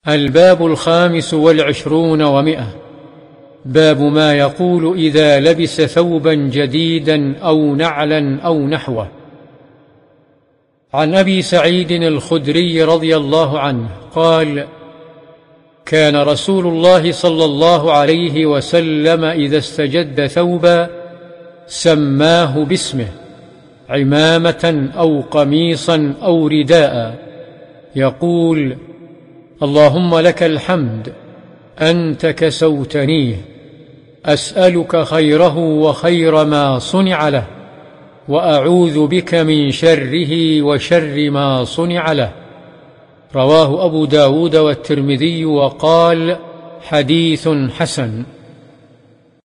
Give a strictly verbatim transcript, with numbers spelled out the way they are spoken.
الباب الخامس والعشرون ومئة. باب ما يقول إذا لبس ثوبا جديدا أو نعلا أو نحوه. عن أبي سعيد الخدري رضي الله عنه قال: كان رسول الله صلى الله عليه وسلم إذا استجد ثوبا سماه باسمه، عمامة أو قميصا أو رداء، يقول: اللهم لك الحمد، أنت كسوتنيه، أسألك خيره وخير ما صنع له، وأعوذ بك من شره وشر ما صنع له. رواه أبو داود والترمذي وقال: حديث حسن.